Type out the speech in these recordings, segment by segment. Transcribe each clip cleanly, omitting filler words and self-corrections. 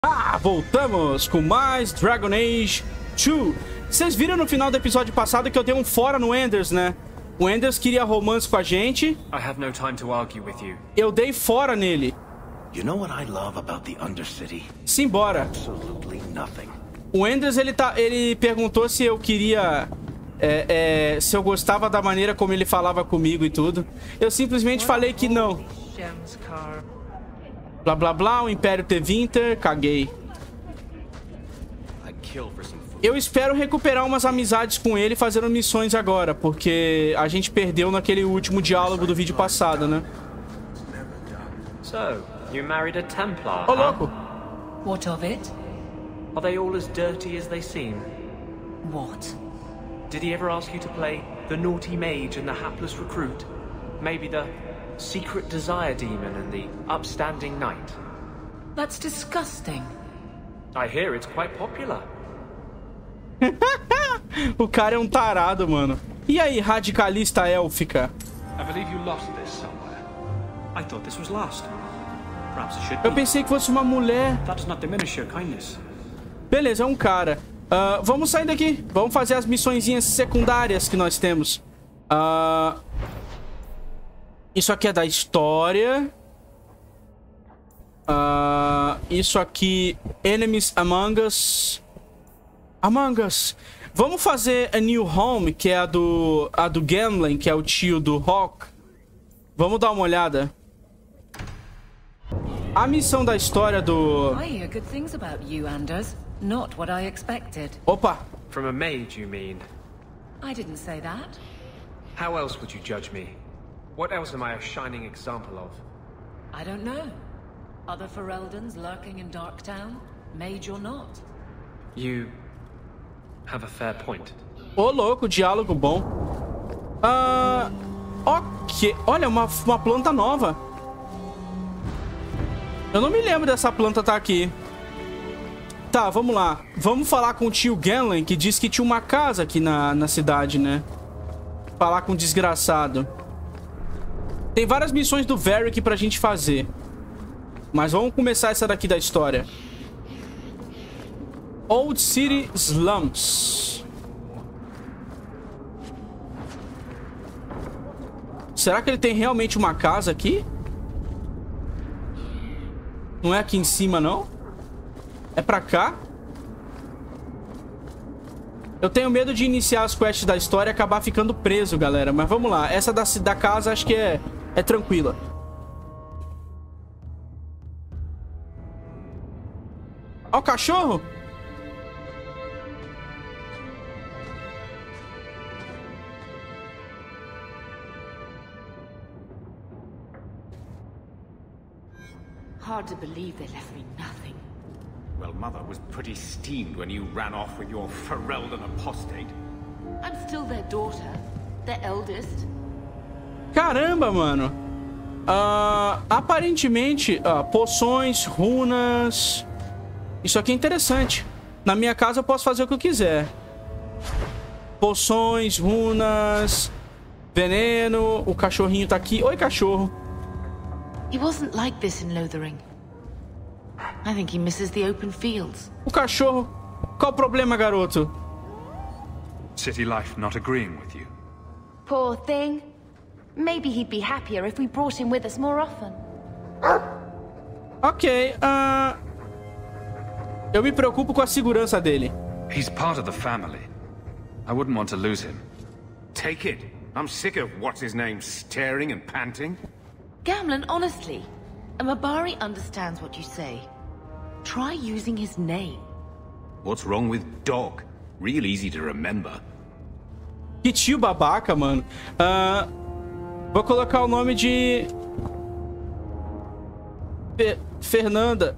Voltamos com mais Dragon Age 2. Vocês viram no final do episódio passado que eu dei um fora no Enders, né? O Enders queria romance com a gente. Eu dei fora nele. You know what I love about the Undercity? Simbora. Absolutely nothing. O Enders, ele perguntou se eu queria... se eu gostava da maneira como ele falava comigo e tudo. Eu simplesmente falei que não. Blá blá blá, o Império Tevinter, caguei. Eu espero recuperar umas amizades com ele fazendo missões agora, porque a gente perdeu naquele último diálogo do vídeo passado, né? So, you married a Templar, Ô, louco! What of it? Are they all as dirty as they seem? What? Did he ever ask you to play the naughty mage and the hapless recruit? Maybe the secret desire demon and the upstanding knight? That's disgusting. I hear it's quite popular. O cara é um tarado, mano. E aí, radicalista élfica? I believe you lost this somewhere. I thought this was lost. Perhaps it should be. Eu pensei que fosse uma mulher. That does not diminish your kindness. Beleza, é um cara. Vamos sair daqui. Vamos fazer as missõezinhas secundárias que nós temos. Isso aqui é da história. Isso aqui... Enemies Among Us. Among Us. Vamos fazer a New Home, que é a do Gamlen, que é o tio do Hawk. Vamos dar uma olhada. A missão da história do... I hear good things about you, Anders. Not what I expected. Opa! From a mage, you mean? I didn't say that. How else would you judge me? What else am I a shining example of? I don't know. Other Fereldans lurking in Darktown? Mage or not? You have a fair point. Ô, louco, diálogo bom. Ok. Olha, uma planta nova. Eu não me lembro dessa planta tá aqui. Tá, vamos lá. Vamos falar com o tio Gamlen, que disse que tinha uma casa aqui na cidade, né? Falar com o desgraçado. Tem várias missões do Varric pra gente fazer. Mas vamos começar essa daqui da história. Old City Slums. Será que ele tem realmente uma casa aqui? Não é aqui em cima, não? É pra cá? Eu tenho medo de iniciar as quests da história e acabar ficando preso, galera. Mas vamos lá. Essa da casa acho que é tranquila. Ó o cachorro! Hard to believe they left me nothing. Well, Mother was pretty steamed when you ran off with your Ferelden apostate. I'm still their daughter. Their eldest. Caramba, mano. Aparentemente, poções, runas... Isso aqui é interessante. Na minha casa eu posso fazer o que eu quiser. Poções, runas... Veneno... O cachorrinho tá aqui. Oi, cachorro. He wasn't like this in Lothering. I think he misses the open fields. O cachorro. Qual o problema, garoto? City life not agreeing with you. Poor thing. Maybe he'd be happier if we brought him with us more often. Ok, eu me preocupo com a segurança dele. He's part of the family. I wouldn't want to lose him. Take it. I'm sick of what's-his-name staring and panting. Gamlen, honestly, a Mabari understands what you say. Try using his name. What's wrong with dog? Real easy to remember. Que tio babaca, mano. Vou colocar o nome de... Fernanda.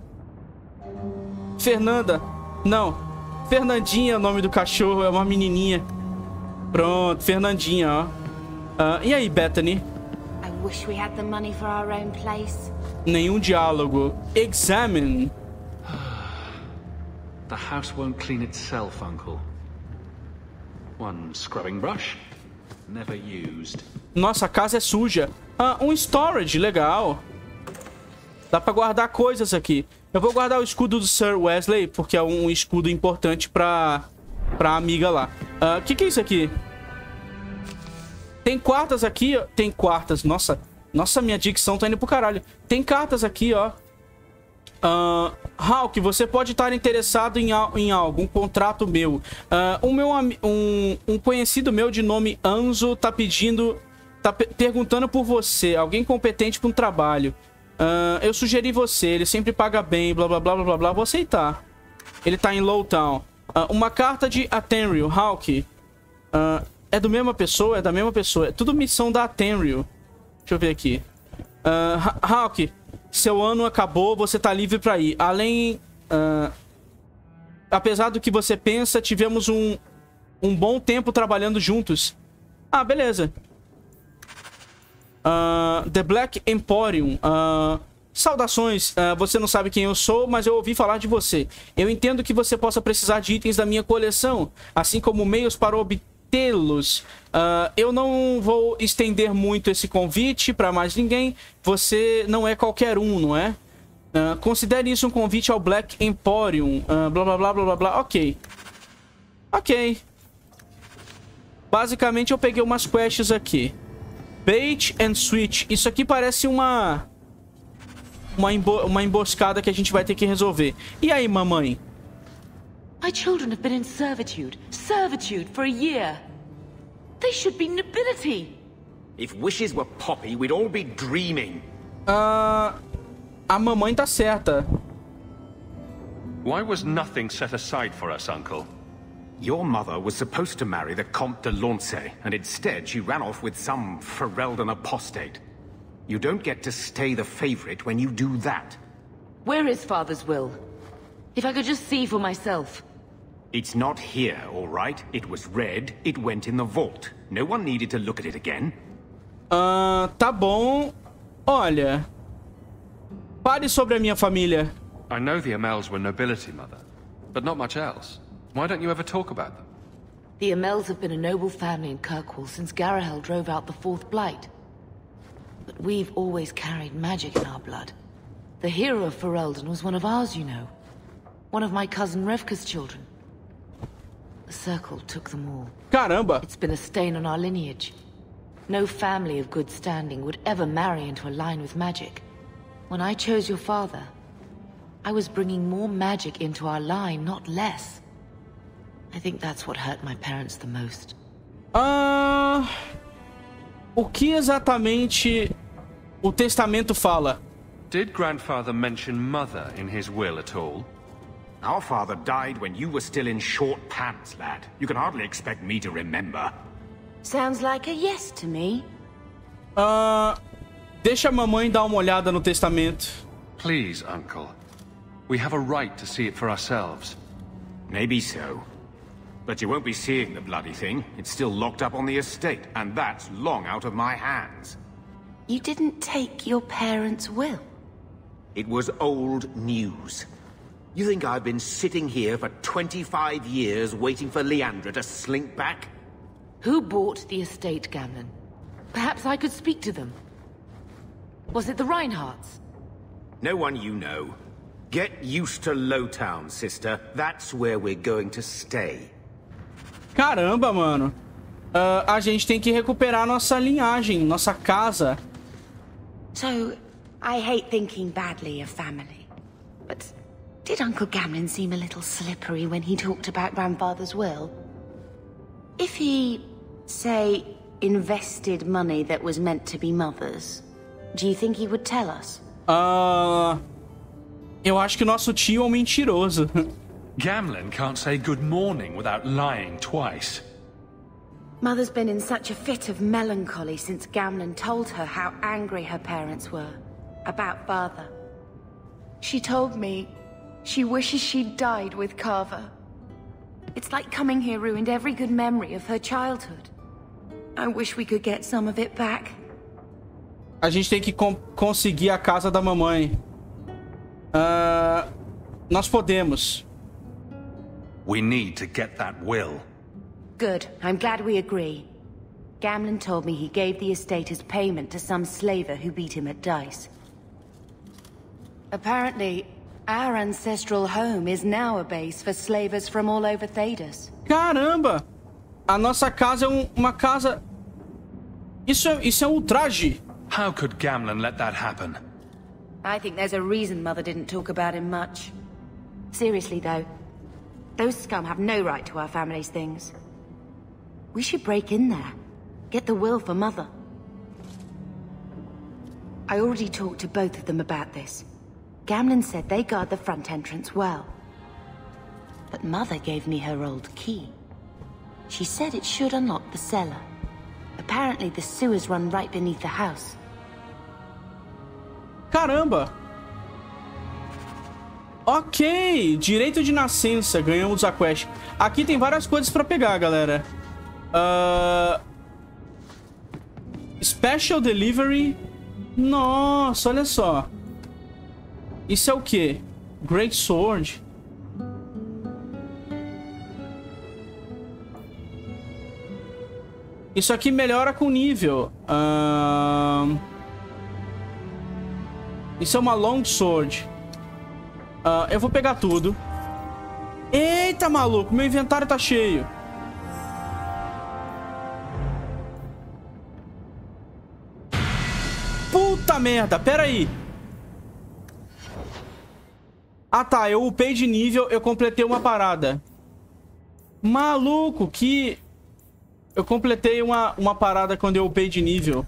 Fernanda. Não. Fernandinha é o nome do cachorro. É uma menininha. Pronto, Fernandinha, ó. E aí, Bethany? I wish we had the money for our own place. Nenhum diálogo. Examine. The house won't clean itself, Uncle. One scrubbing brush. Never used. Nossa, a casa é suja. Um storage, legal. Dá pra guardar coisas aqui. Eu vou guardar o escudo do Sir Wesley, porque é um escudo importante pra amiga lá. Que é isso aqui? Tem quartas aqui, ó. Tem quartas. Nossa, minha dicção tá indo pro caralho. Tem cartas aqui, ó. Hawk, você pode estar interessado em algo, um contrato meu. Um conhecido meu de nome Anzo tá perguntando por você. Alguém competente para um trabalho. Eu sugeri você, ele sempre paga bem, blá blá blá blá blá. Vou aceitar. Ele tá em Lowtown. Uma carta de Atenril, Hawk. É da mesma pessoa? É da mesma pessoa. É tudo missão da Atenril. Deixa eu ver aqui. Hawk, seu ano acabou, você tá livre pra ir. Apesar do que você pensa, tivemos um bom tempo trabalhando juntos. Beleza. The Black Emporium. Saudações, você não sabe quem eu sou, mas eu ouvi falar de você. Eu entendo que você possa precisar de itens da minha coleção, assim como meios para obtê-los. Eu não vou estender muito esse convite para mais ninguém. Você não é qualquer um, não é? Considere isso um convite ao Black Emporium. Blá blá blá blá blá blá. Ok. Basicamente eu peguei umas quests aqui. Bait and Switch. Isso aqui parece uma emboscada que a gente vai ter que resolver. E aí, mamãe? My children have been in servitude for a year. They should be nobility. If wishes were poppy, we'd all be dreaming. A mamãe tá certa. Why was nothing set aside for us, Uncle? Your mother was supposed to marry the Comte de Launcey, and instead she ran off with some Ferelden apostate. You don't get to stay the favorite when you do that. Where is Father's will? If I could just see for myself. It's not here, all right? It was read, it went in the vault. No one needed to look at it again. Tá bom. Olha. Fale sobre a minha família. I know the Amels were nobility, Mother, but not much else. Why don't you ever talk about them? The Amels have been a noble family in Kirkwall since Garahel drove out the Fourth Blight. But we've always carried magic in our blood. The hero of Ferelden was one of ours, you know. One of my cousin Revka's children. The Circle took them all. Caramba! It's been a stain on our lineage. No family of good standing would ever marry into a line with magic. When I chose your father, I was bringing more magic into our line, not less. I think that's what hurt my parents the most. O que exatamente o testamento fala? Did Grandfather mention Mother in his will at all? Our father died when you were still in short pants, lad. You can hardly expect me to remember. Sounds like a yes to me. Deixa a mamãe dar uma olhada no testamento. Please, Uncle. We have a right to see it for ourselves. Maybe so. But you won't be seeing the bloody thing. It's still locked up on the estate, and that's long out of my hands. You didn't take your parents' will? It was old news. You think I've been sitting here for 25 years waiting for Leandra to slink back? Who bought the estate, Gamlen? Perhaps I could speak to them. Was it the Reinhardts? No one you know. Get used to Lowtown, sister. That's where we're going to stay. Caramba, mano. A gente tem que recuperar nossa linhagem, nossa casa. So, I hate thinking badly of family. But did Uncle Gamlen seem a little slippery when he talked about Grandfather's will? If he, say, invested money that was meant to be Mother's, do you think he would tell us? Eu acho que nosso tio é um mentiroso. Gamlen can't say good morning without lying twice. Mother's been in such a fit of melancholy since Gamlen told her how angry her parents were about Father. She told me she wishes she'd died with Carver. It's like coming here ruined every good memory of her childhood. I wish we could get some of it back. A gente tem que conseguir a casa da mamãe. Nós podemos. We need to get that will. Good. I'm glad we agree. Gamlen told me he gave the estate as payment to some slaver who beat him at dice. Apparently, our ancestral home is now a base for slavers from all over Thedas. Caramba! A nossa casa é uma casa... Isso é um ultraje. How could Gamlen let that happen? I think there's a reason Mother didn't talk about him much. Seriously, though, those scum have no right to our family's things. We should break in there. Get the will for Mother. I already talked to both of them about this. Gamlen said they guard the front entrance well. But Mother gave me her old key. She said it should unlock the cellar. Apparently the sewers run right beneath the house. Caramba! Ok, direito de nascença, ganhamos a quest. Aqui tem várias coisas pra pegar, galera. Special Delivery. Nossa, olha só. Isso é o quê? Great Sword. Isso aqui melhora com nível. Isso é uma Long Sword. Eu vou pegar tudo. Eita, maluco. Meu inventário tá cheio. Puta merda. Pera aí. Ah, tá. Eu upei de nível. Eu completei uma parada. Maluco, que... Eu completei uma parada quando eu upei de nível.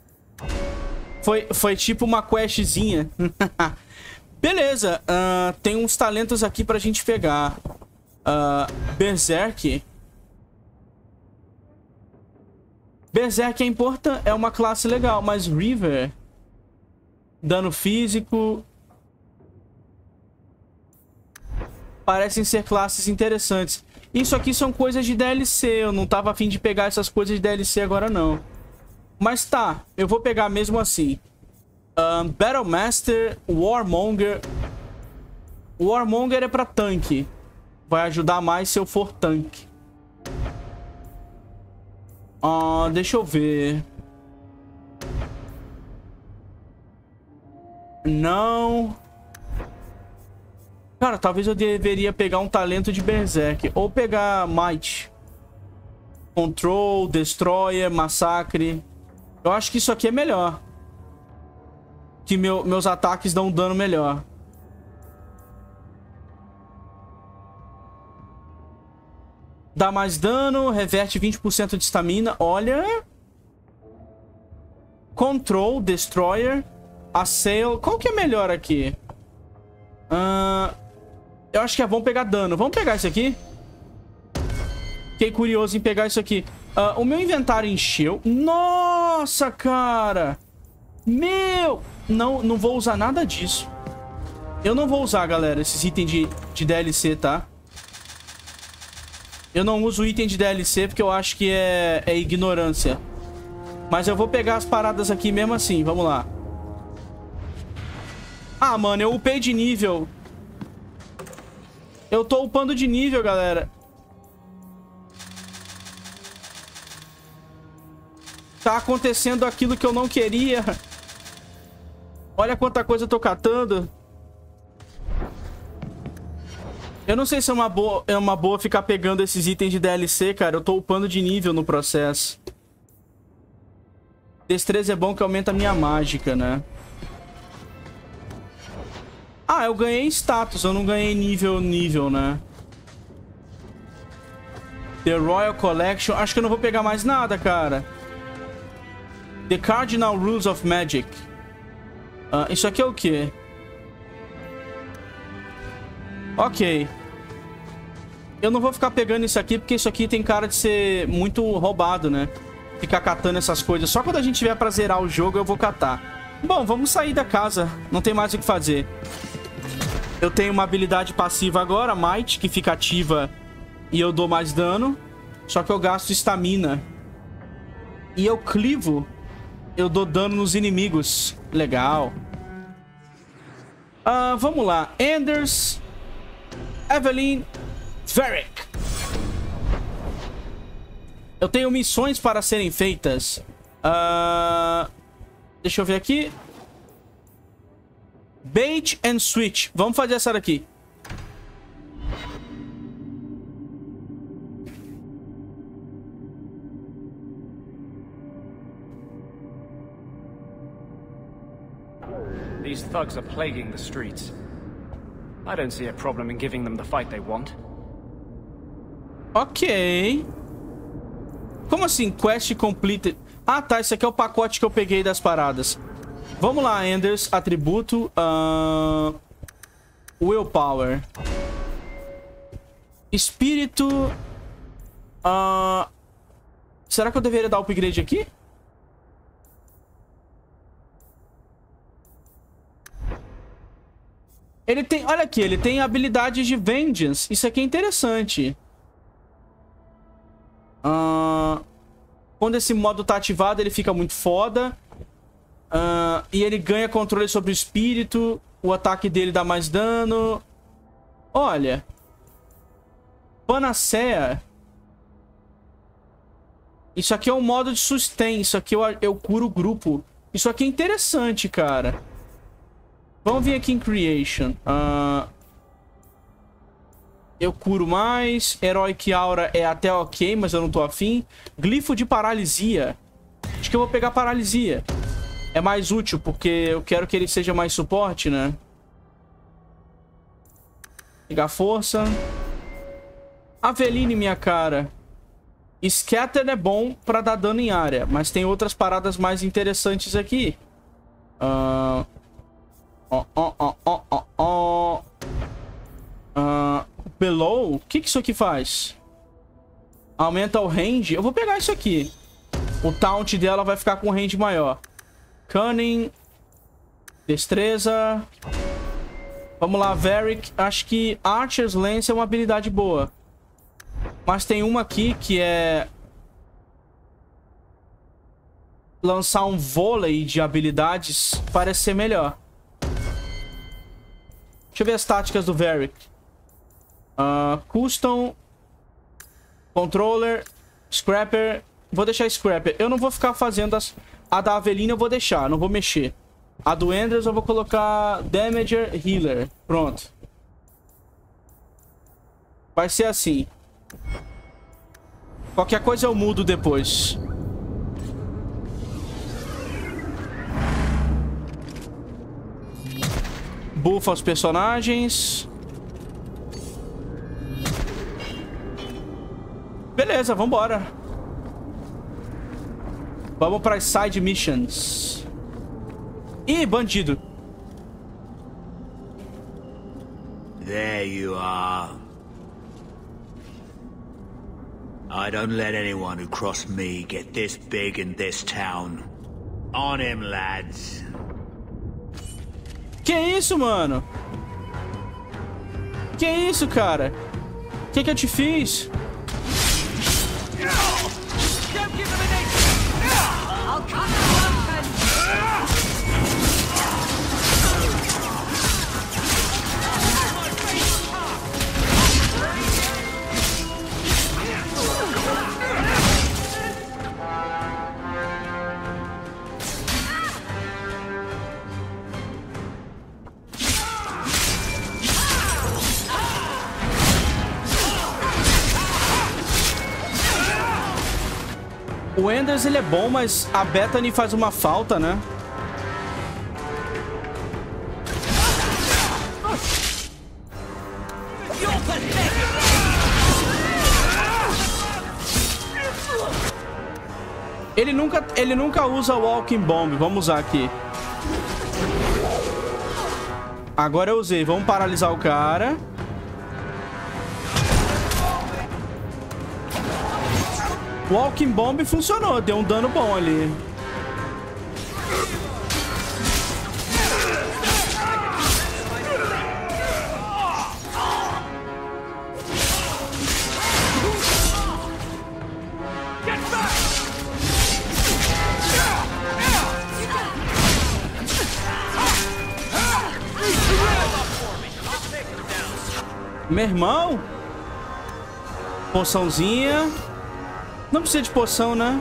Foi tipo uma questzinha. Beleza. Tem uns talentos aqui pra gente pegar. Berserk. Berserk é importante. É uma classe legal. Mas River... Dano físico... Parecem ser classes interessantes. Isso aqui são coisas de DLC. Eu não tava a fim de pegar essas coisas de DLC agora, não. Mas tá. Eu vou pegar mesmo assim. Battlemaster, Warmonger. Warmonger é pra tanque. Vai ajudar mais se eu for tanque. Deixa eu ver. Não... Cara, talvez eu deveria pegar um talento de Berserk. Ou pegar Might. Control, Destroyer, Massacre. Eu acho que isso aqui é melhor. Que meus ataques dão um dano melhor. Dá mais dano, reverte 20% de estamina. Olha. Control, Destroyer, Assail. Qual que é melhor aqui? Eu acho que é bom pegar dano. Vamos pegar isso aqui? Fiquei curioso em pegar isso aqui. O meu inventário encheu. Nossa, cara. Meu... Não vou usar nada disso. Eu não vou usar, galera, esses itens de DLC, tá? Eu não uso item de DLC porque eu acho que é ignorância. Mas eu vou pegar as paradas aqui mesmo assim. Vamos lá. Ah, mano, eu upei de nível. Eu tô upando de nível, galera. Tá acontecendo aquilo que eu não queria. Olha quanta coisa eu tô catando. Eu não sei se é uma boa ficar pegando esses itens de DLC, cara. Eu tô upando de nível no processo. Destreza é bom que aumenta a minha mágica, né? Ah, eu ganhei status, eu não ganhei nível, né? The Royal Collection. Acho que eu não vou pegar mais nada, cara. The Cardinal Rules of Magic. Isso aqui é o quê? Ok. Eu não vou ficar pegando isso aqui, porque isso aqui tem cara de ser muito roubado, né? Ficar catando essas coisas. Só quando a gente tiver pra zerar o jogo, eu vou catar. Bom, vamos sair da casa. Não tem mais o que fazer. Eu tenho uma habilidade passiva agora, Might, que fica ativa e eu dou mais dano. Só que eu gasto estamina. E eu clivo, eu dou dano nos inimigos. Legal. Vamos lá. Anders, Evelyn, Varric. Eu tenho missões para serem feitas. Deixa eu ver aqui. Bait and switch. Vamos fazer essa daqui. These thugs are plaguing the streets. I don't see a problem in giving them the fight they want. Ok. Como assim? Quest completed. Ah, tá. Esse aqui é o pacote que eu peguei das paradas. Vamos lá, Enders. Atributo. Willpower. Espírito. Será que eu deveria dar upgrade aqui? Ele tem... Olha aqui, ele tem habilidades de Vengeance. Isso aqui é interessante. Quando esse modo tá ativado, ele fica muito foda. E ele ganha controle sobre o espírito. O ataque dele dá mais dano. Olha. Panacea. Isso aqui é um modo de sustain. Isso aqui eu curo o grupo. Isso aqui é interessante, cara. Vamos vir aqui em Creation. Eu curo mais. Heroic Aura é até ok, mas eu não tô afim. Glifo de paralisia. Acho que eu vou pegar paralisia. É mais útil, porque eu quero que ele seja mais suporte, né? Pegar força. Aveline, minha cara. Scatter é bom pra dar dano em área, mas tem outras paradas mais interessantes aqui. Below? O que isso aqui faz? Aumenta o range. Eu vou pegar isso aqui. O taunt dela vai ficar com range maior. Cunning. Destreza. Vamos lá, Varric. Acho que Archer's Lance é uma habilidade boa. Mas tem uma aqui que é... lançar um vôlei de habilidades. Parece ser melhor. Deixa eu ver as táticas do Varric. Custom. Controller. Scrapper. Vou deixar Scrapper. Eu não vou ficar fazendo a da Aveline, eu vou deixar. Não vou mexer. A do Enders eu vou colocar Damager Healer. Pronto. Vai ser assim. Qualquer coisa eu mudo depois. Buffa os personagens. Beleza, vambora. Vamos para as side missions. Ih, bandido. There you are. I don't let anyone who cross me get this big in this town. On him, lads. Que isso, mano? Que isso, cara? Que eu te fiz? O Enders, ele é bom, mas a Bethany faz uma falta, né? Ele nunca usa o Walking Bomb. Vamos usar aqui. Agora eu usei. Vamos paralisar o cara. Walking Bomb funcionou, deu um dano bom ali. Meu irmão. Poçãozinha. Não precisa de poção, né?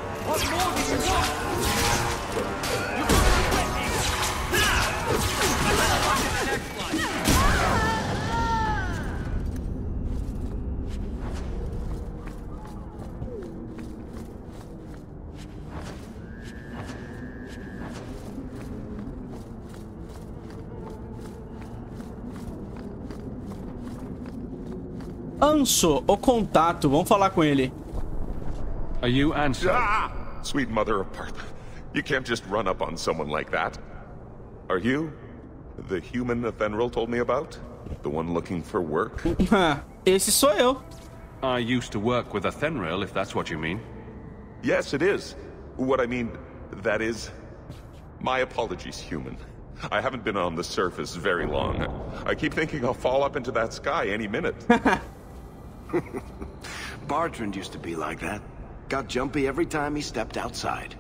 Anso, o contato. Vamos falar com ele. Are you Anso? Ah! Sweet mother of Partha. You can't just run up on someone like that. Are you the human Athenril told me about? The one looking for work? Esse sou eu. I used to work with Athenril, if that's what you mean. Yes, it is. What I mean, that is... My apologies, human. I haven't been on the surface very long. I keep thinking I'll fall up into that sky any minute. Bartrand used to be like that. Got jumpy every time he stepped outside.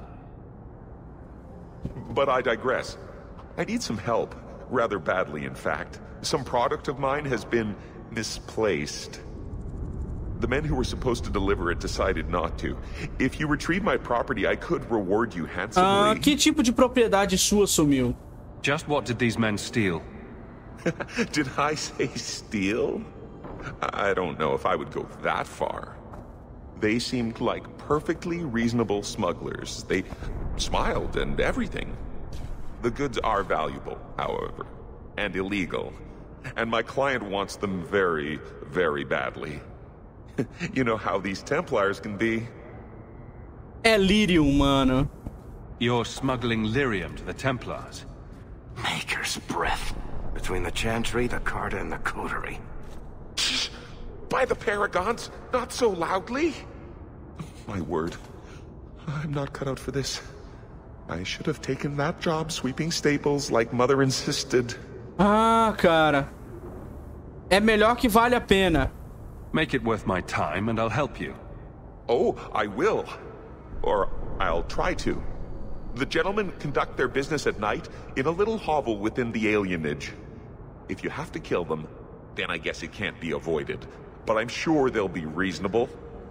But I digress. I need some help. Rather badly, in fact. Some product of mine has been misplaced. The men who were supposed to deliver it decided not to. If you retrieve my property, I could reward you handsomely. Que tipo de propriedade sua sumiu? Just what did these men steal? Did I say steal? I don't know if I would go that far. They seemed like perfectly reasonable smugglers. They smiled and everything. The goods are valuable, however, and illegal. And my client wants them very, very badly. You know how these Templars can be. É lyrium, mano. You're smuggling lyrium to the Templars. Maker's breath. Between the Chantry, the Carta, and the Coterie. By the Paragons, not so loudly. My word. I'm not cut out for this. I should have taken that job sweeping stables like Mother insisted. Ah, cara. É melhor que vale a pena. Make it worth my time and I'll help you. Oh, I will. Or I'll try to. The gentlemen conduct their business at night in a little hovel within the alienage. If you have to kill them, then I guess it can't be avoided. But I'm sure they'll be reasonable.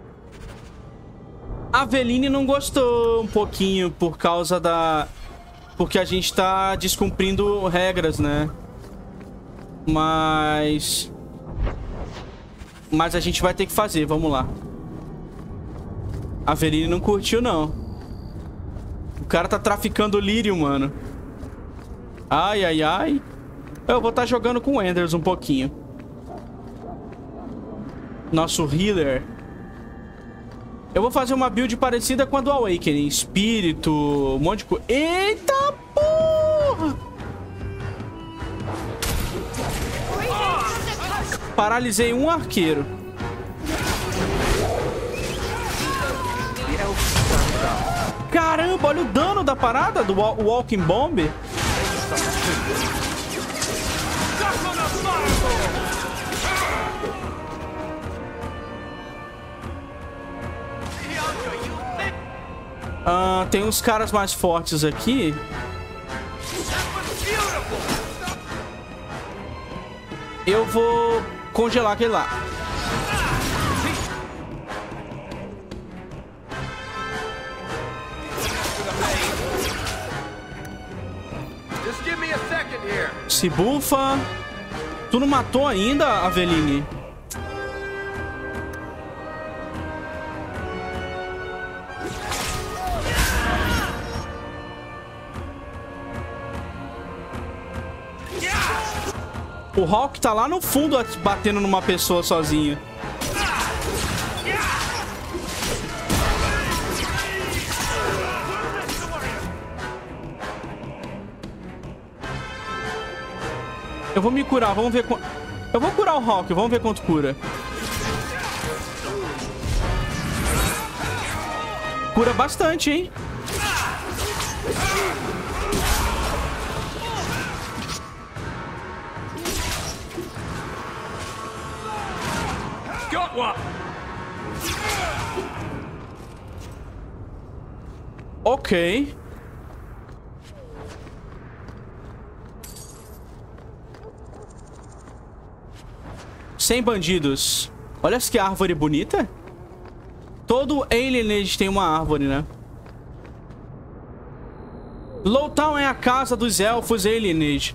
A Aveline não gostou um pouquinho por causa da... Porque a gente tá descumprindo regras, né? Mas a gente vai ter que fazer, vamos lá. A Aveline não curtiu, não. O cara tá traficando lírio, mano. Ai, ai, ai. Eu vou estar jogando com o Enders um pouquinho. Nosso healer. Eu vou fazer uma build parecida com a do Awakening. Espírito, um monte de coisa. Eita porra! Paralisei um arqueiro. Caramba, olha o dano da parada do Walking Bomb. Tem uns caras mais fortes aqui. Eu vou congelar aquele lá. Se bufa. Tu não matou ainda, Aveline? O Hawk tá lá no fundo batendo numa pessoa sozinho. Eu vou me curar, vamos ver quanto... Eu vou curar o Hawk, vamos ver quanto cura. Cura bastante, hein? Ok. Sem bandidos. Olha que árvore bonita. Todo Alienage tem uma árvore, né? Lowtown é a casa dos elfos Alienage.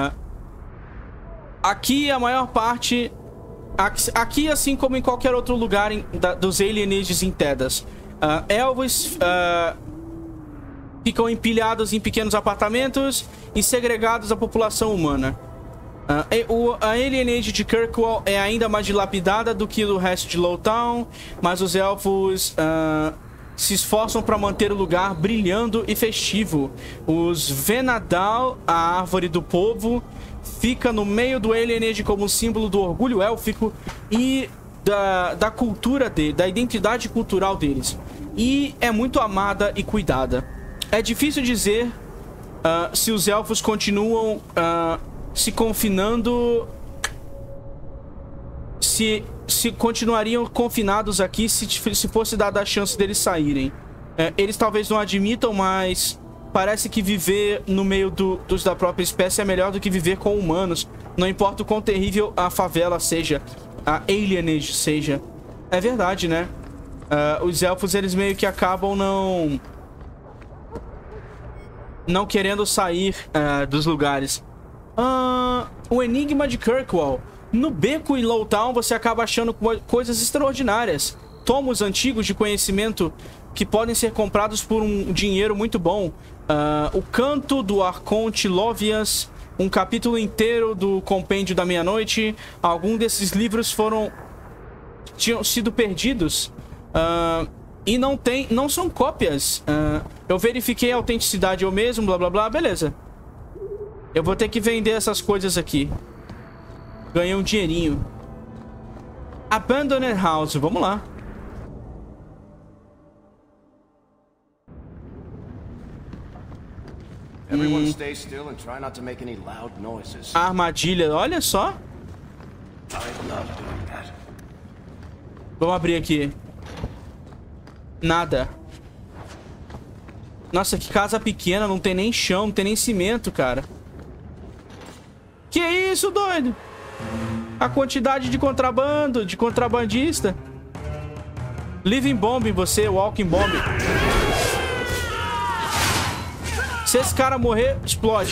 Aqui a maior parte... Aqui, assim como em qualquer outro lugar dos Alienages em Tedas, elfos ficam empilhados em pequenos apartamentos e segregados da população humana. A Alien Age de Kirkwall é ainda mais dilapidada do que o resto de Lowtown, mas os elfos se esforçam para manter o lugar brilhando e festivo. Os Venadal, a árvore do povo, fica no meio do Alien Age como símbolo do orgulho élfico e da cultura dele, da identidade cultural deles. E é muito amada e cuidada. É difícil dizer se os elfos continuam se confinando, se continuariam confinados aqui se fosse dada a chance deles saírem. Eles talvez não admitam, mas parece que viver no meio dos da própria espécie é melhor do que viver com humanos. Não importa o quão terrível a favela seja, a alienage seja. É verdade, né? Os elfos, eles meio que acabam não querendo sair dos lugares. O Enigma de Kirkwall. No beco em Lowtown você acaba achando coisas extraordinárias. Tomos antigos de conhecimento que podem ser comprados por um dinheiro muito bom. O Canto do Arconte Lovias, um capítulo inteiro do Compêndio da Meia-Noite. Algum desses livros tinham sido perdidos e não são cópias. Eu verifiquei a autenticidade eu mesmo, blá blá blá, beleza. Eu vou ter que vender essas coisas aqui. Ganhei um dinheirinho. Abandoned House, vamos lá. Everyone stay still and try not to make any loud noises. Armadilha, olha só. I love doing that. Vamos abrir aqui. Nada. Nossa, que casa pequena, não tem nem chão, não tem nem cimento, cara. Que isso, doido? A quantidade de contrabando, de contrabandista. Living Bomb em você, Walking Bomb. Se esse cara morrer, explode.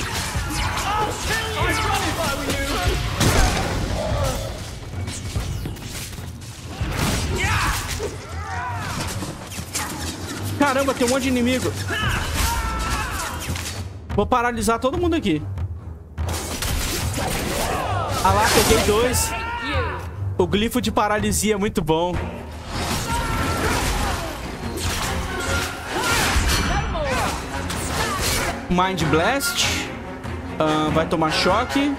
Caramba, tem um monte de inimigo. Vou paralisar todo mundo aqui. Ah lá, peguei 2. O glifo de paralisia é muito bom. Mind Blast. Vai tomar choque.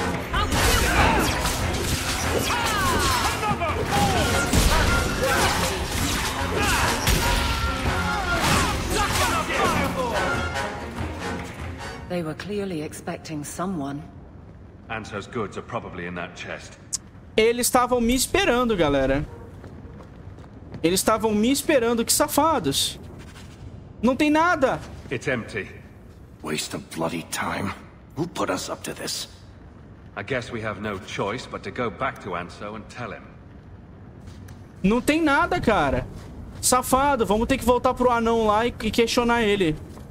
They were clearly expecting someone. Anso's goods are probably in that chest. Eles estavam me esperando, galera. Eles estavam me esperando, que safados. Não tem nada. It's empty. Waste of bloody time. Who put us up to this? I guess we have no choice but to go back to Anso and tell him. Não tem nada, cara. Safado, vamos ter que voltar pro anão lá e questionar ele.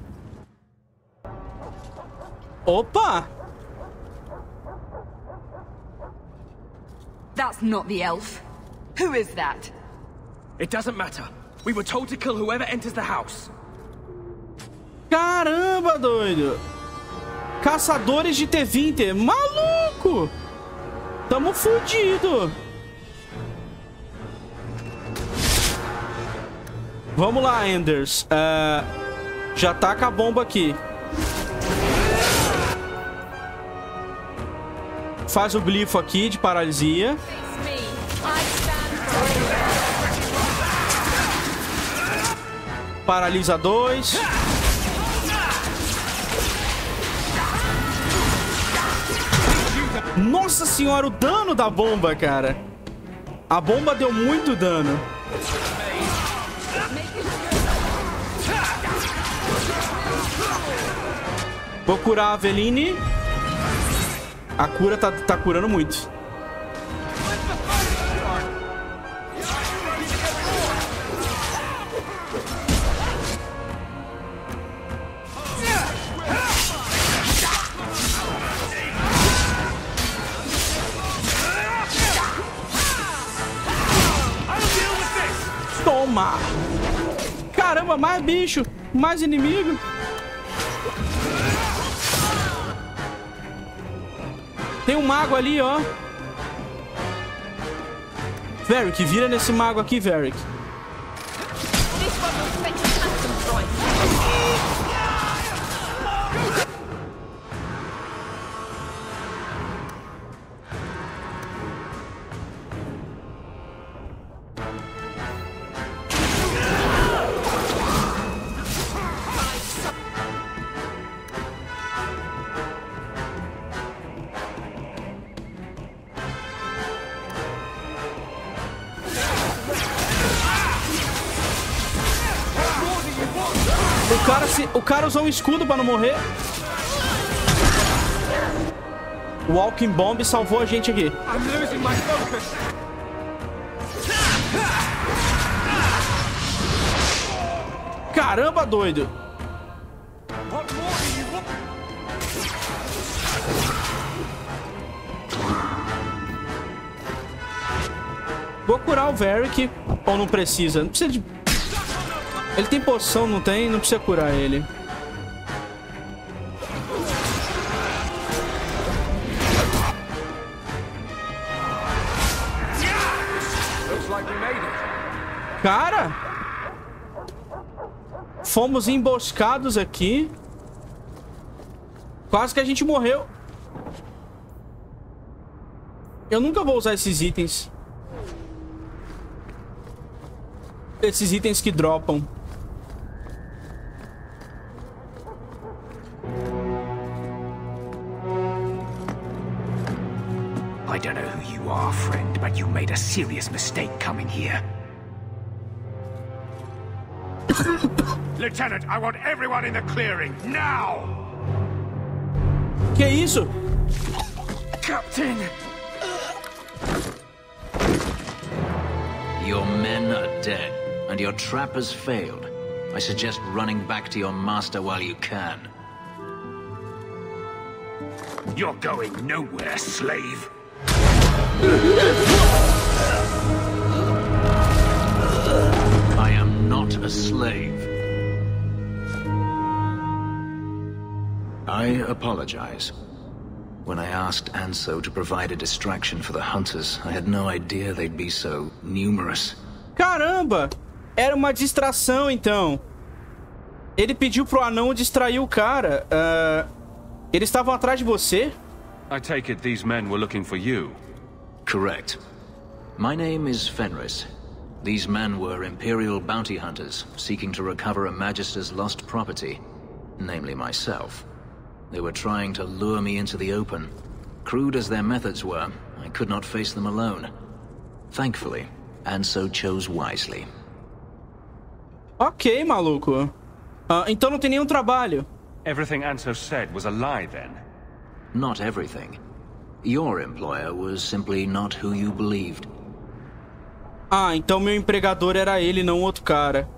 Opa! That's not the elf. Who is that? It doesn't matter. We were told to kill whoever enters the house. Caramba, doido. Caçadores de T20. Maluco! Tamo fudido. Vamos lá, Enders. Já taca a bomba aqui. Faz o glifo aqui de paralisia. Paralisa 2. Nossa senhora, o dano da bomba, cara. A bomba deu muito dano. Vou curar a Aveline. A cura tá curando muito. Toma! Caramba, mais bicho, mais inimigo. Tem um mago ali, ó. Varric, vira nesse mago aqui, Varric. O cara usou um escudo pra não morrer. O Walking Bomb salvou a gente aqui. Caramba, doido. Vou curar o Varric. Ou não precisa? Não precisa de... Ele tem poção, não tem? Não precisa curar ele. Cara! Fomos emboscados aqui. Quase que a gente morreu. Eu nunca vou usar esses itens. Esses itens que dropam. I don't know who you are, friend, but you made a serious mistake coming here. Lieutenant, I want everyone in the clearing, now! Que isso? Captain! Your men are dead, and your trap has failed. I suggest running back to your master while you can. You're going nowhere, slave! I am not a slave. I apologize. When I asked Anso to provide a distraction for the hunters, I had no idea they'd be so numerous. Caramba! Era uma distração, então. Ele pediu pro anão distrair o cara. Eles estavam atrás de você? I take it these men were looking for you. Correct. My name is Fenris. These men were Imperial bounty hunters, seeking to recover a Magister's lost property, namely myself. They were trying to lure me into the open. Crude as their methods were, I could not face them alone. Thankfully, Anso chose wisely. Ok, maluco. Então não tem nenhum trabalho. Everything Anso said was a lie, then? Not everything. Your employer was simply not who you believed. Ah, então meu empregador era ele, não outro cara.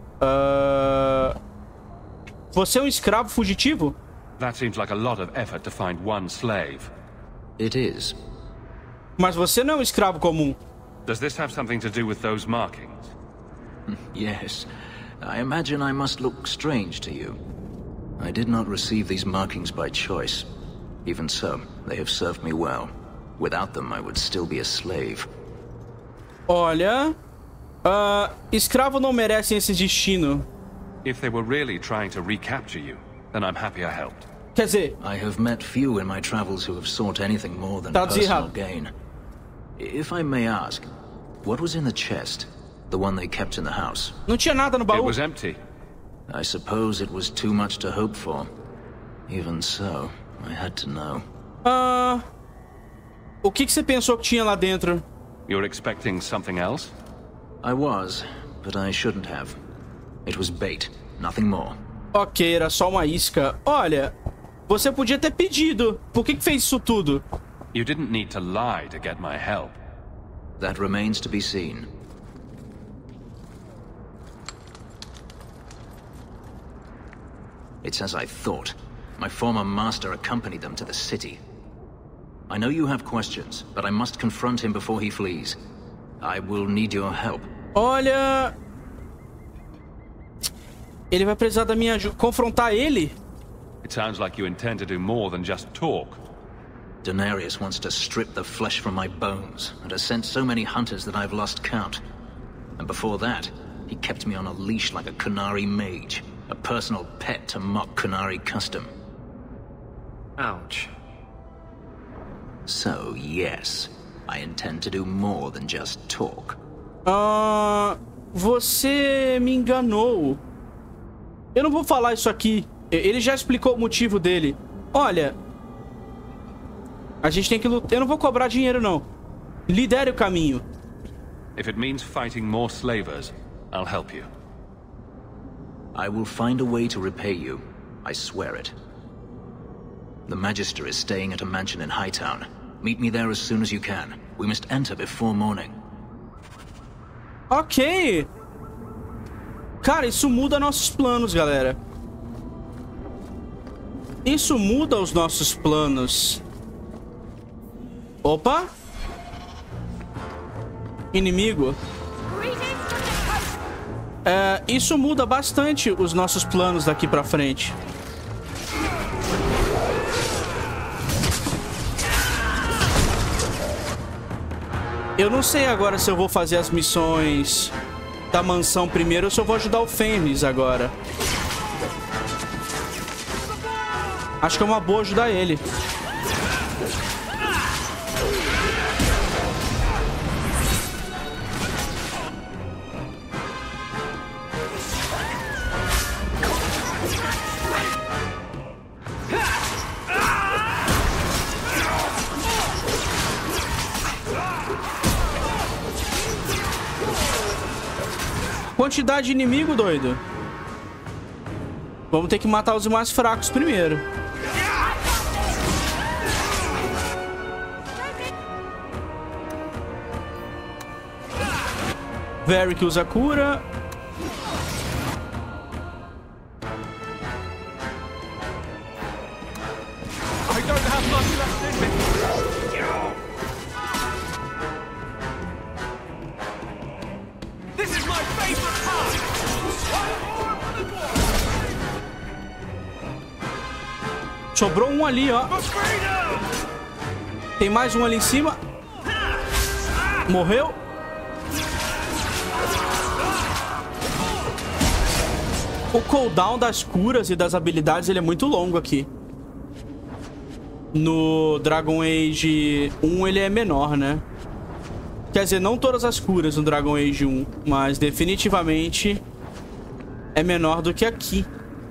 Você é um escravo fugitivo? That seems like a lot of effort to find one slave. It is. Mas você não é um escravo comum. Does this have something to do with those markings? Yes. I imagine I must look strange to you. I did not receive these markings by choice. Even so, they have served me well. Without them, I would still be a slave. Olha... escravo não merecem esse destino. If they were really trying to recapture you, then I'm happy I helped. Quer dizer... I have met few in my travels who have sought anything more than personal gain. If I may ask, what was in the chest? The one they kept in the house? Não tinha nada no baú. It was empty. I suppose it was too much to hope for. Even so, I had to know. O que você pensou que tinha lá dentro? You're expecting something else? I was, but I shouldn't have. It was bait, nothing more. Ok, era só uma isca. Olha, você podia ter pedido. Por que fez isso tudo? You didn't need to lie to get my help. That remains to be seen. It's as I thought. My former master accompanied them to the city. I know you have questions, but I must confront him before he flees. I will need your help. Olha... Ele vai precisar da minha ajuda. Confrontar ele? It sounds like you intend to do more than just talk. Daenerys wants to strip the flesh from my bones, and has sent so many hunters that I've lost count. And before that, he kept me on a leash like a Qunari mage, a personal pet to mock Qunari custom. Ouch. So, yes, I intend to do more than just talk. Você me enganou. Eu não vou falar isso aqui. Ele já explicou o motivo dele. Olha, a gente tem que lutar. Eu não vou cobrar dinheiro, não. Lidere o caminho. If it means fighting more slavers, I'll help you. I will find a way to repay you. I swear it. The Magister is staying at a mansion in Hightown. Meet me there as soon as you can. We must enter before morning. Ok. Cara, isso muda nossos planos, galera. Isso muda os nossos planos. Opa. Inimigo. Isso muda bastante os nossos planos daqui pra frente. Eu não sei agora se eu vou fazer as missões da mansão primeiro ou se eu vou ajudar o Fenris agora. Acho que é uma boa ajudar ele. Quantidade de inimigo, doido. Vamos ter que matar os mais fracos primeiro. Varric usa cura. Sobrou um ali, ó. Tem mais um ali em cima. Morreu. O cooldown das curas e das habilidades, ele é muito longo aqui. No Dragon Age 1 ele é menor, né? Quer dizer, não todas as curas no Dragon Age 1, mas definitivamente é menor do que aqui.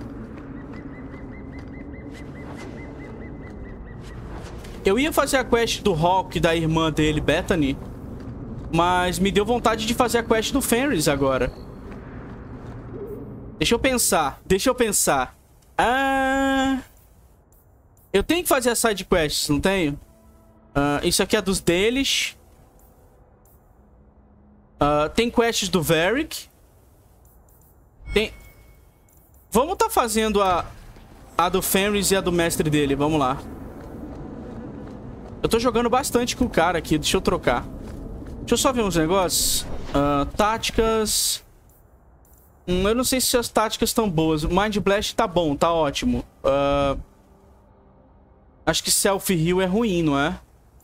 Eu ia fazer a quest do Hawke e da irmã dele, Bethany, mas me deu vontade de fazer a quest do Fenris agora. Deixa eu pensar. Eu tenho que fazer as side quests, não tenho? Isso aqui é dos deles. Tem quests do Varric. Vamos tá fazendo a do Fenris e a do mestre dele, vamos lá. Eu tô jogando bastante com o cara aqui, deixa eu trocar. Deixa eu só ver uns negócios. Táticas. Eu não sei se as táticas estão boas. Mind Blast tá bom, tá ótimo. Acho que Self Heal é ruim, não é?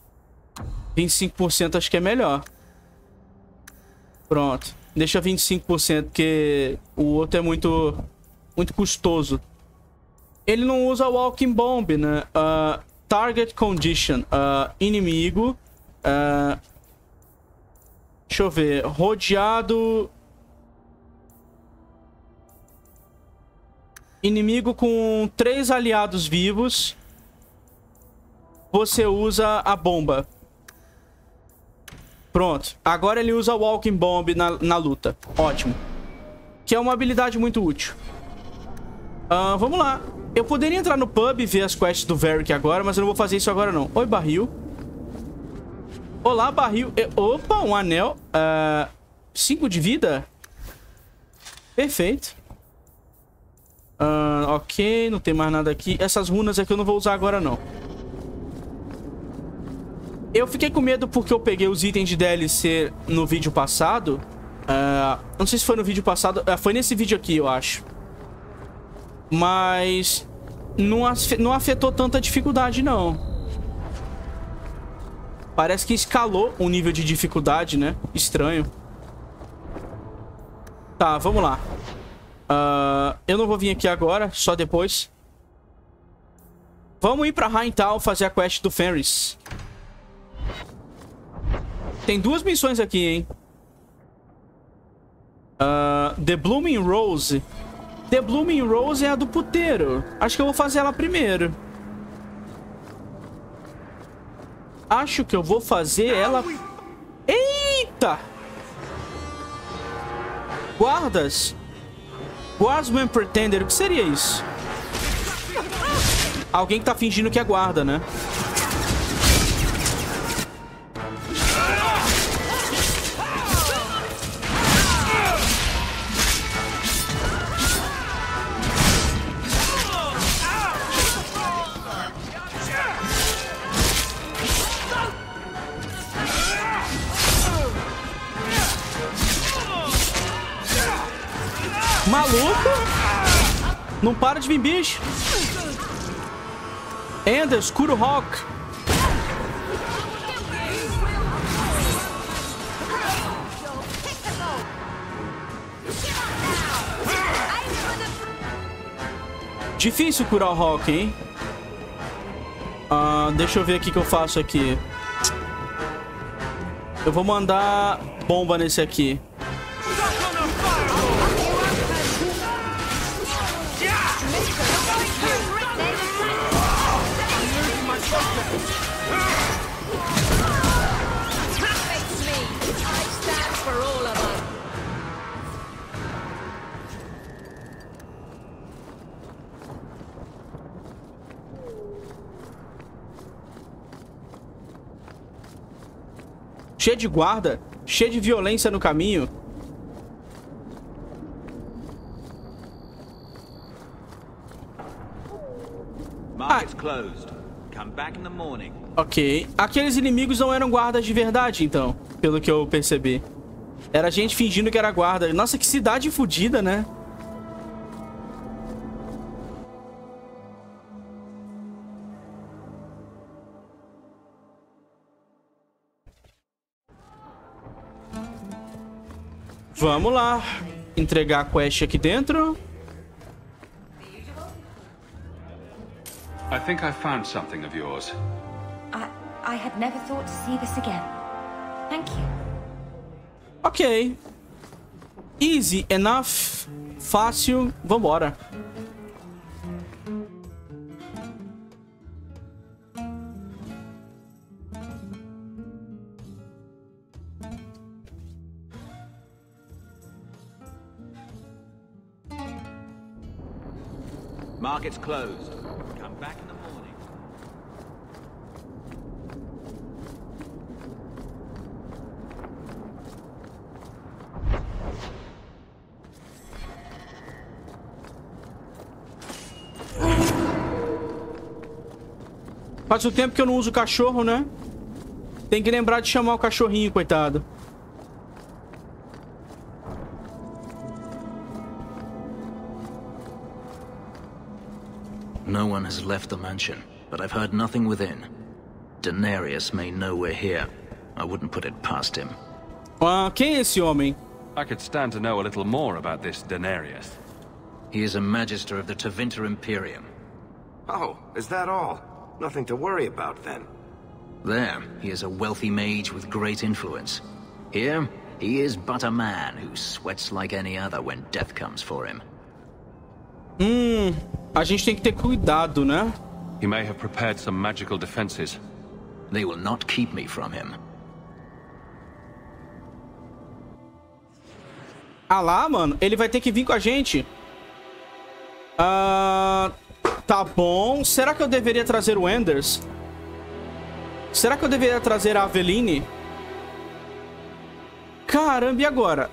25% acho que é melhor. Pronto. Deixa 25%, porque o outro é muito custoso. Ele não usa Walking Bomb, né? Target Condition. Inimigo. Deixa eu ver. Rodeado. Inimigo com 3 aliados vivos. Você usa a bomba. Pronto. Agora ele usa Walking Bomb na luta. Ótimo. Que é uma habilidade muito útil. Vamos lá. Eu poderia entrar no pub e ver as quests do Varric agora, mas eu não vou fazer isso agora, não. Oi, barril. Olá, barril. Opa, um anel. 5 de vida? Perfeito. Ok, não tem mais nada aqui. Essas runas aqui eu não vou usar agora, não. Eu fiquei com medo porque eu peguei os itens de DLC no vídeo passado. Não sei se foi no vídeo passado. Foi nesse vídeo aqui, eu acho. Mas não afetou tanta dificuldade, não. Parece que escalou o nível de dificuldade, né? Estranho. Tá, vamos lá. Eu não vou vir aqui agora, só depois. Vamos ir pra Rhinetal fazer a quest do Fenris. Tem 2 missões aqui, hein? The Blooming Rose. The Blooming Rose é a do puteiro. Acho que eu vou fazer ela primeiro. Acho que eu vou fazer ela... Eita! Guardas. Guardsman Pretender. O que seria isso? Alguém que tá fingindo que é guarda, né? Maluco! Não para de vir, bicho! Anders, Kuro Rock! Difícil curar o Rock, hein? Deixa eu ver aqui o que eu faço aqui. Eu vou mandar bomba nesse aqui. Cheio de guarda, cheio de violência no caminho. Ok. Aqueles inimigos não eram guardas de verdade, então. Pelo que eu percebi. Era gente fingindo que era guarda. Nossa, que cidade fodida, né? Vamos lá. Entregar a quest aqui dentro. I think I found something of yours. I had never thought to see this again. Thank you. Ok. Easy enough. Fácil. Vambora. Market's closed. Come back in the morning. Faz um tempo que eu não uso o cachorro, né? Tem que lembrar de chamar o cachorrinho, coitado. No one has left the mansion, but I've heard nothing within. Denarius may know we're here. I wouldn't put it past him. Quem é esse homem? I could stand to know a little more about this Denarius. He is a magister of the Tevinter Imperium. Oh, is that all? Nothing to worry about then. There, he is a wealthy mage with great influence. Here, he is but a man who sweats like any other when death comes for him. A gente tem que ter cuidado, né? He may have prepared some magical defenses. They will not keep me from him. Ah lá, mano, ele vai ter que vir com a gente. Tá bom. Será que eu deveria trazer o Anders? Será que eu deveria trazer a Aveline? Caramba, e agora?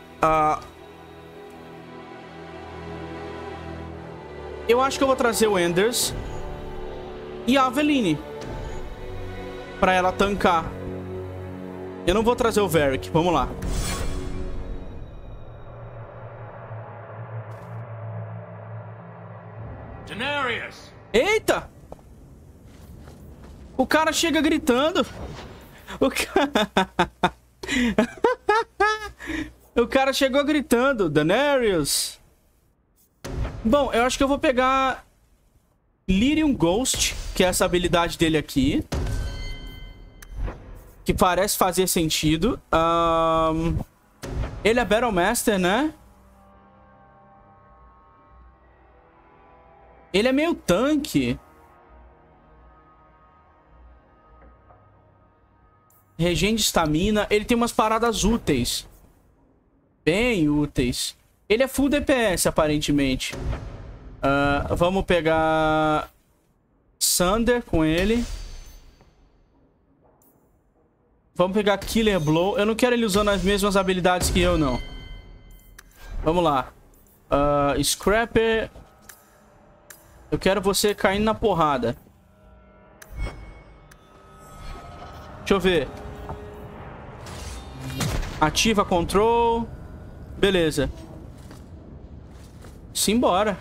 Eu acho que eu vou trazer o Anders e a Aveline pra ela tancar. Eu não vou trazer o Varric. Vamos lá. Denarius! Eita! O cara chega gritando. O cara chegou gritando, Daenerys. Bom, eu acho que eu vou pegar Lyrium Ghost, que é essa habilidade dele aqui. Que parece fazer sentido. Ele é Battlemaster, né? Ele é meio tanque. Regen de estamina. Ele tem umas paradas úteis. Bem úteis. Ele é full DPS, aparentemente. Vamos pegar Sunder com ele. Vamos pegar Killer Blow. Eu não quero ele usando as mesmas habilidades que eu, não. Vamos lá. Scrapper. Eu quero você caindo na porrada. Deixa eu ver. Ativa Control. Beleza. Simbora.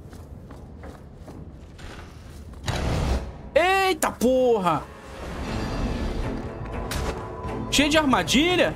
Eita porra! Cheio de armadilha.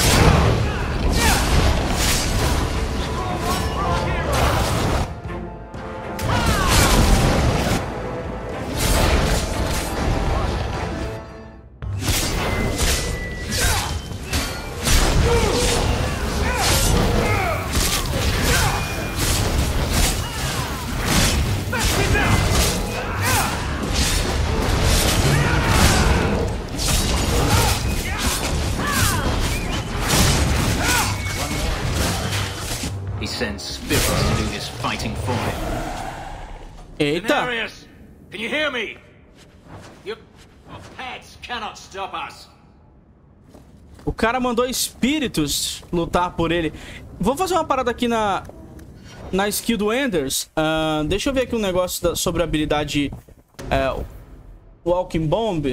Sends spirits to do his fighting for him. Eita! Daenerys, can you hear me? Your pets cannot stop us. O cara mandou espíritos lutar por ele. Vou fazer uma parada aqui na skill do Enders. Deixa eu ver aqui um negócio sobre a habilidade Walking Bomb.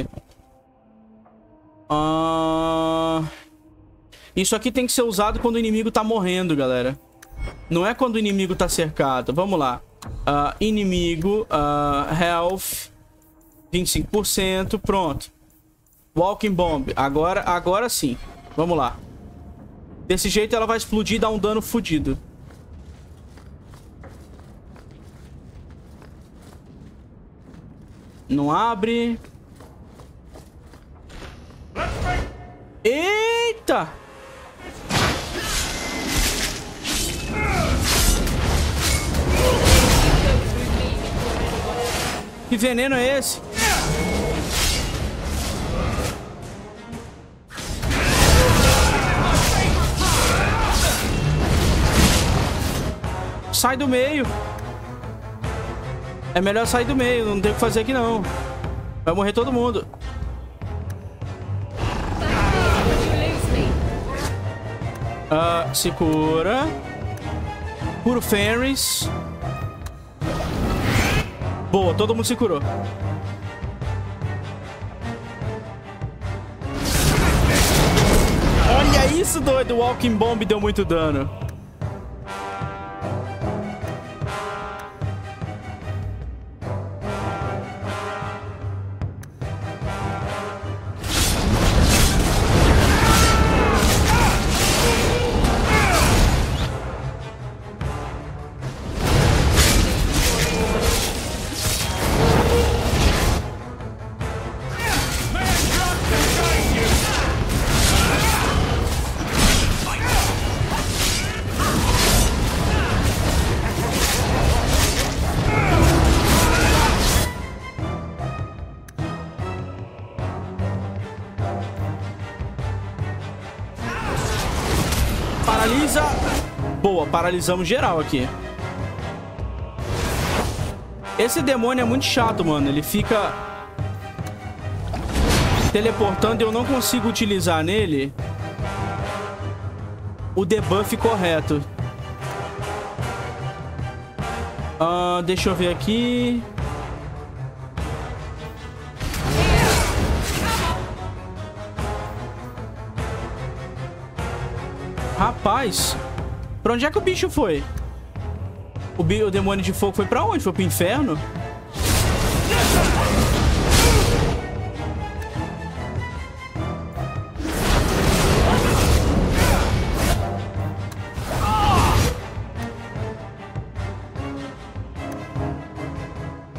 Isso aqui tem que ser usado quando o inimigo tá morrendo, galera. Não é quando o inimigo tá cercado. Vamos lá. Inimigo, health, 25%, pronto. Walking Bomb. Agora sim. Vamos lá. Desse jeito ela vai explodir e dar um dano fodido. Não abre. Eita! Que veneno é esse? Sai do meio. É melhor sair do meio. Não tem o que fazer aqui, não. Vai morrer todo mundo. Se cura. Cura o Fenris. Boa, todo mundo se curou. Olha isso, doido. O Walking Bomb deu muito dano. Paralisa. Boa, paralisamos geral aqui. Esse demônio é muito chato, mano. Ele fica teleportando e eu não consigo utilizar nele o debuff correto. Deixa eu ver aqui. Rapaz, pra onde é que o bicho foi? O demônio de fogo foi pra onde? Foi pro inferno?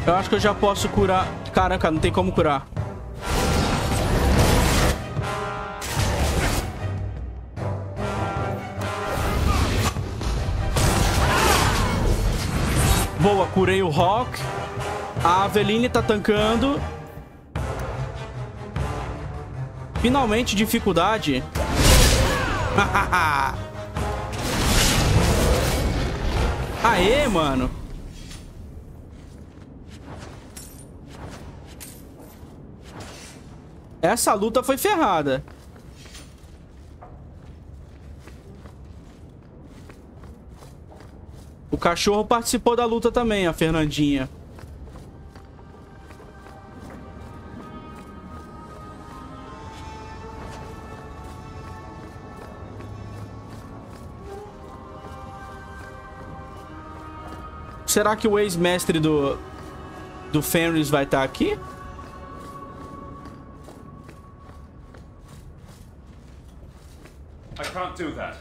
Eu acho que eu já posso curar. Caraca, não tem como curar. Boa, curei o Hawk. A Aveline tá tancando. Finalmente, dificuldade. Aê, mano. Essa luta foi ferrada. O cachorro participou da luta também, a Fernandinha. Será que o ex-mestre do Fenris vai estar aqui? I can't do that.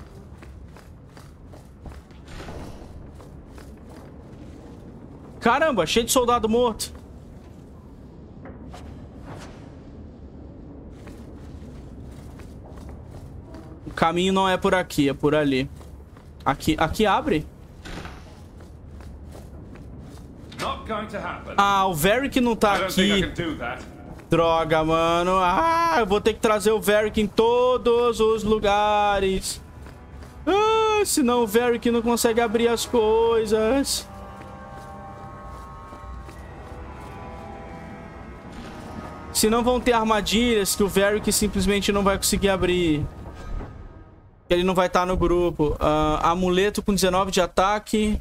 Caramba, cheio de soldado morto. O caminho não é por aqui, é por ali. Aqui abre? Ah, o Varric não tá aqui. Droga, mano. Ah, eu vou ter que trazer o Varric em todos os lugares. Ah, senão o Varric não consegue abrir as coisas. Senão vão ter armadilhas que o Varric simplesmente não vai conseguir abrir. Ele não vai estar no grupo. Amuleto com 19 de ataque.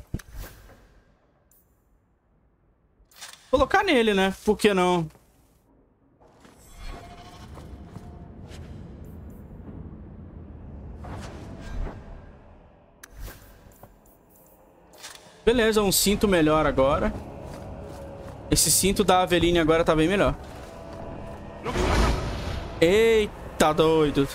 Vou colocar nele, né? Por que não? Beleza, um cinto melhor agora. Esse cinto da Aveline agora tá bem melhor. Eita, doido.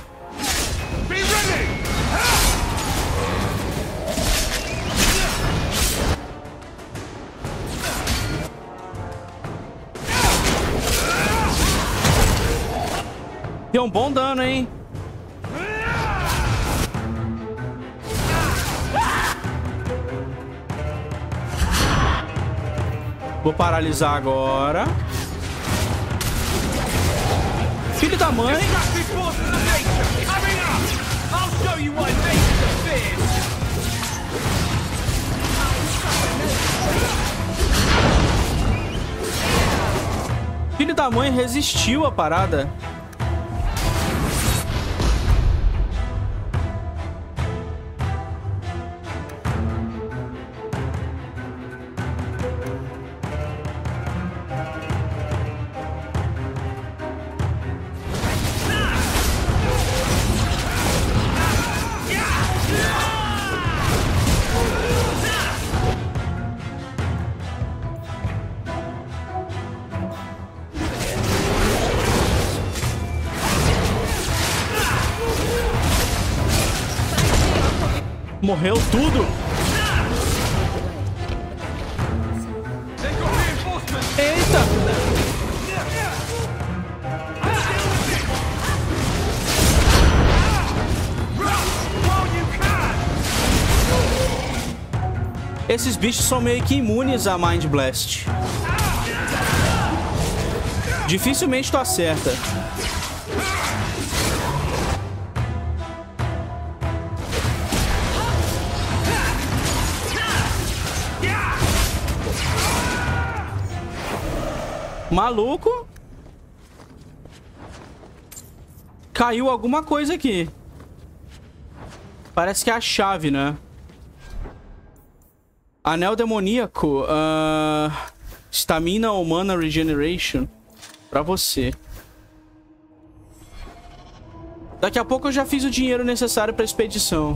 Deu um bom dano, hein? Vou paralisar agora. Filho da mãe. Filho da mãe resistiu à parada. Morreu tudo. Eita! Esses bichos são meio que imunes a Mind Blast. Dificilmente tu acerta. Maluco. Caiu alguma coisa aqui. Parece que é a chave, né? Anel demoníaco. Stamina Humana Regeneration. Pra você. Daqui a pouco eu já fiz o dinheiro necessário pra expedição.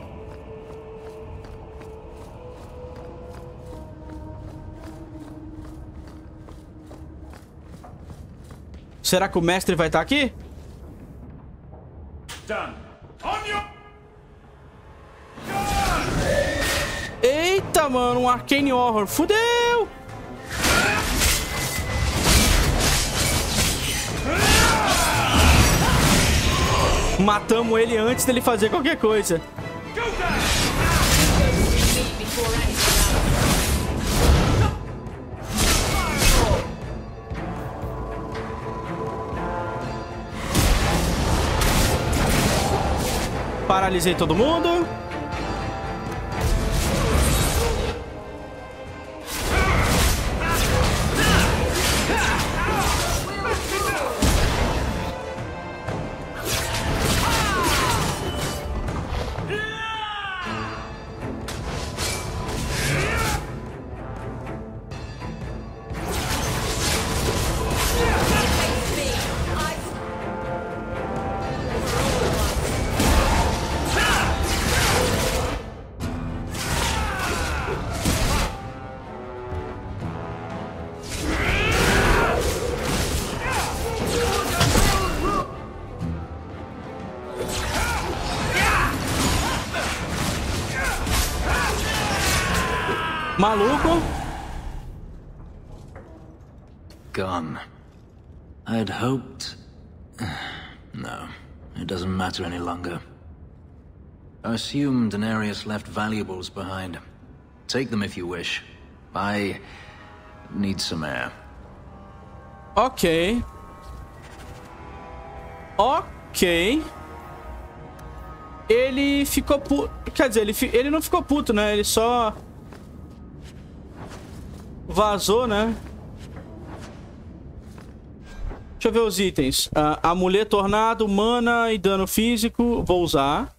Será que o mestre vai estar aqui? Eita, mano, um Arcane Horror. Fudeu! Matamos ele antes dele fazer qualquer coisa. Paralisei todo mundo. Maluco. Gone. I'd hoped... No, it doesn't matter any longer. I assume Daenerys left valuables behind. Take them if you wish. I need some air. Ok. Ok. Ele ficou puto. Quer dizer, ele não ficou puto, né? Ele só... vazou, né? Deixa eu ver os itens. Amuleto tornado, mana e dano físico. Vou usar.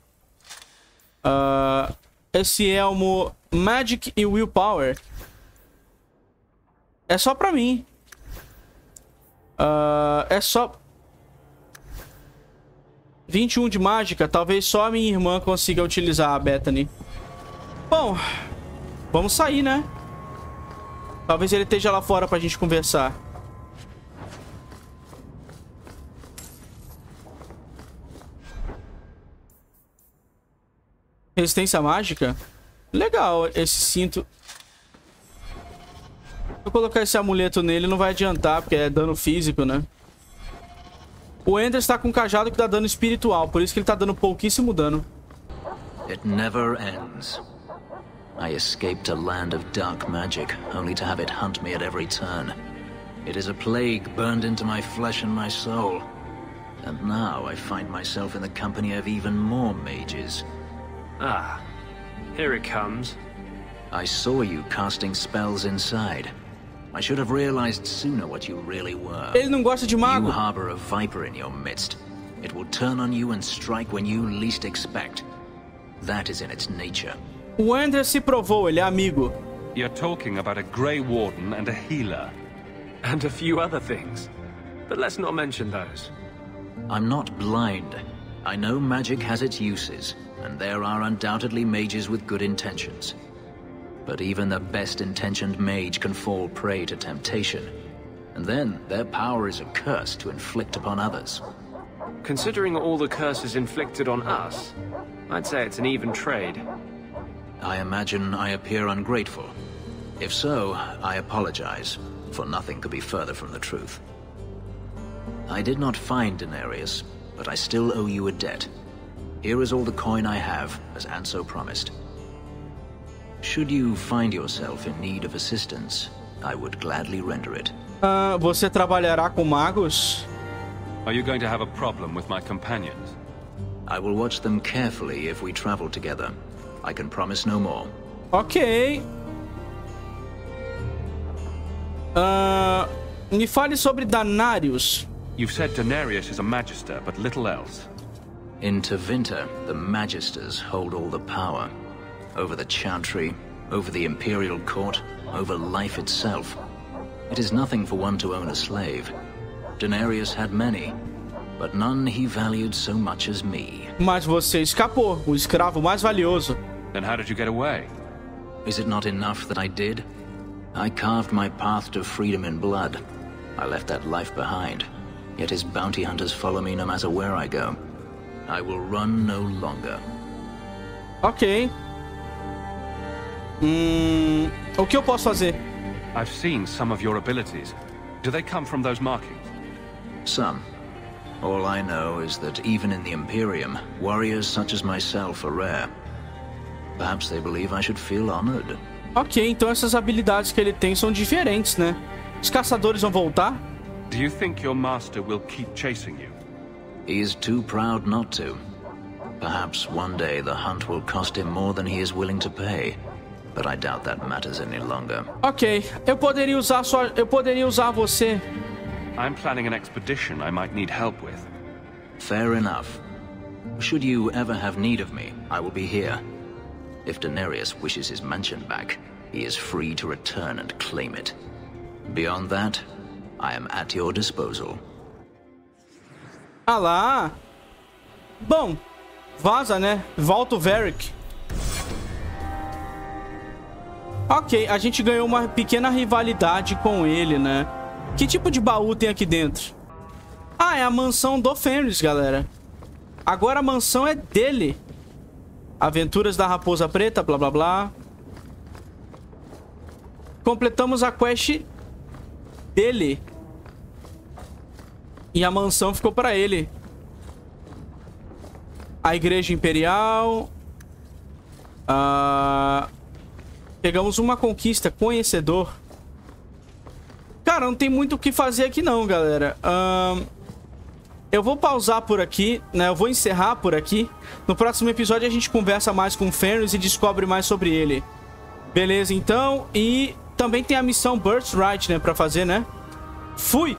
Esse elmo Magic e Willpower. É só pra mim. É só... 21 de mágica. Talvez só a minha irmã consiga utilizar a Bethany. Bom, vamos sair, né? Talvez ele esteja lá fora pra gente conversar. Resistência mágica? Legal esse cinto. Se eu colocar esse amuleto nele não vai adiantar, porque é dano físico, né? O Ender está com um cajado que dá dano espiritual, por isso que ele tá dando pouquíssimo dano. It never ends. I escaped a land of dark magic, only to have it hunt me at every turn. It is a plague burned into my flesh and my soul. And now I find myself in the company of even more mages. Ah, here it comes. I saw you casting spells inside. I should have realized sooner what you really were. Ele não gosta de mago. You harbor a viper in your midst. It will turn on you and strike when you least expect. That is in its nature. O Ender se provou, ele é amigo. You're talking about a Grey Warden and a healer. And a few other things. But let's not mention those. I'm not blind. I know magic has its uses, and there are undoubtedly mages with good intentions. But even the best-intentioned mage can fall prey to temptation. And then their power is a curse to inflict upon others. Considering all the curses inflicted on us, I'd say it's an even trade. I imagine I appear ungrateful. If so, I apologize, for nothing could be further from the truth. I did not find Daenerys, but I still owe you a debt. Here is all the coin I have, as Anso promised. Should you find yourself in need of assistance, I would gladly render it. Você trabalhará com magos? Are you going to have a problem with my companions? I will watch them carefully if we travel together. I can promise no more. Ok. Me fale sobre Daenerys. You've said Daenerys is a Magister, but little else. In Tevinter, the Magisters hold all the power. Over the Chantry, over the Imperial Court, over life itself. It is nothing for one to own a slave. Daenerys had many, but none he valued so much as me. Mas você escapou, o escravo mais valioso. Then how did you get away? Is it not enough that I did? I carved my path to freedom in blood. I left that life behind. Yet his bounty hunters follow me no matter where I go. I will run no longer. Ok. O que eu posso fazer? I've seen some of your abilities. Do they come from those markings? Some. All I know is that even in the Imperium, warriors such as myself are rare. Perhaps they believe I should feel honored. Ok, então essas habilidades que ele tem são diferentes, né? Os caçadores vão voltar? Do you think your master will keep chasing you? He is too proud not to. Perhaps one day the hunt will cost him more than he is willing to pay. But I doubt that matters any longer. Ok, eu poderia usar você. I'm planning an expedition I might need help with. Fair enough. Should you ever have need of me, I will be here. If Daenerys wishes his mansion back, he is free to return and claim it. Beyond that, I am at your disposal. Ah lá. Bom, vaza, né? Volta o Varric. Ok, a gente ganhou uma pequena rivalidade com ele, né? Que tipo de baú tem aqui dentro? Ah, é a mansão do Fenris, galera. Agora a mansão é dele. Aventuras da Raposa Preta, blá blá blá. Completamos a quest dele. E a mansão ficou pra ele. A Igreja Imperial. Pegamos uma conquista, conhecedor. Cara, não tem muito o que fazer aqui não, galera. Eu vou pausar por aqui, né? Eu vou encerrar por aqui. No próximo episódio a gente conversa mais com o Fenris e descobre mais sobre ele. Beleza, então. E também tem a missão Birthright, né? Pra fazer, né? Fui!